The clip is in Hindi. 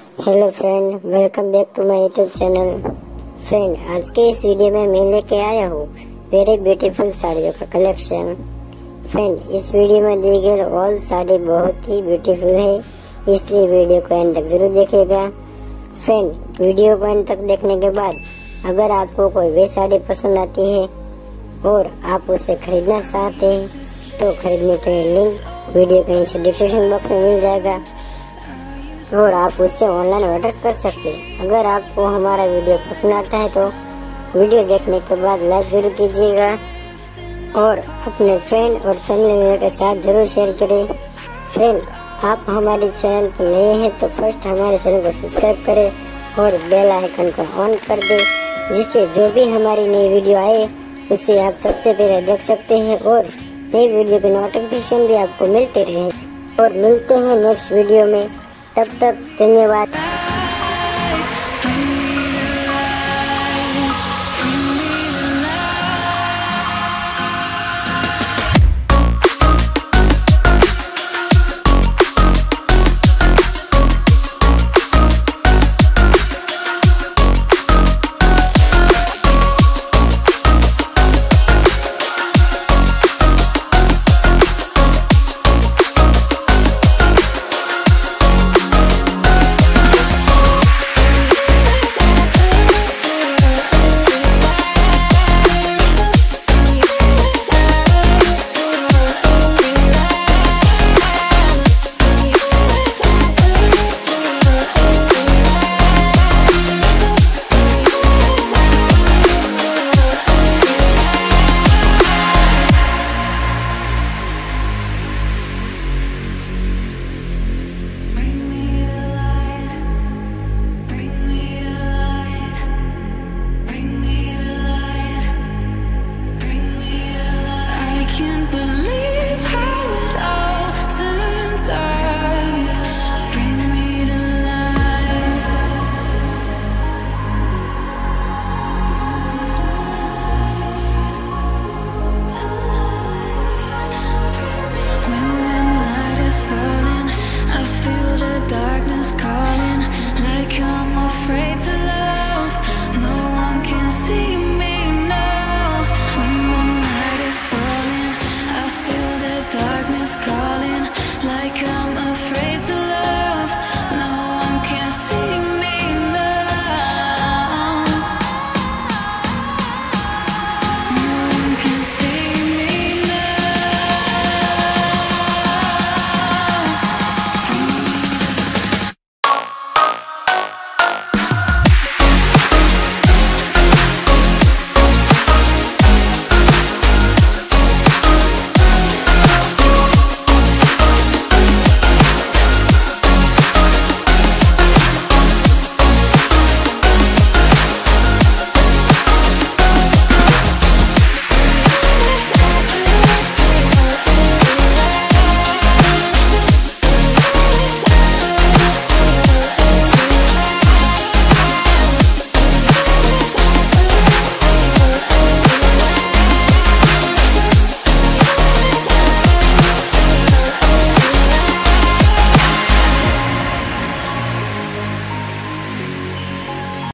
Hello friend, welcome back to my YouTube channel. Friend, आज के इस वीडियो में मैं लेके आया हूँ वेरी ब्यूटीफुल साड़ियों का कलेक्शन। फ्रेंड, इस वीडियो में दी गई ऑल साड़ी बहुत ही ब्यूटीफुल है, इसलिए वीडियो को एंड तक जरूर देखिएगा। फ्रेंड, वीडियो को एंड तक देखने के बाद अगर आपको कोई भी साड़ी पसंद आती है और आप उसे खरीदना चाहते हैं तो खरीदने के लिए लिंक वीडियो के नीचे डिस्क्रिप्शन बॉक्स में मिल जाएगा और आप उससे ऑनलाइन ऑर्डर कर सकते हैं। अगर आपको हमारा वीडियो पसंद आता है तो वीडियो देखने के बाद लाइक जरूर कीजिएगा और अपने फ्रेंड और फैमिली मेंबर के साथ जरूर शेयर करें। फ्रेंड, आप हमारे चैनल पर नए हैं तो फर्स्ट हमारे चैनल को सब्सक्राइब करें और बेल आइकन को ऑन कर दें, जिससे जो भी हमारी नई वीडियो आए उसे आप सबसे पहले देख सकते हैं और नई वीडियो के नोटिफिकेशन भी आपको मिलते रहे। और मिलते हैं नेक्स्ट वीडियो में, तब तक धन्यवाद।